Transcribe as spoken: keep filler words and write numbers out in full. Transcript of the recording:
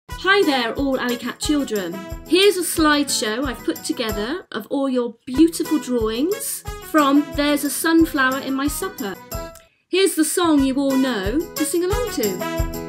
Hi there, all AliCaT children. Here's a slideshow I've put together of all your beautiful drawings from There's a Sunflower in My Supper. Here's the song you all know to sing along to.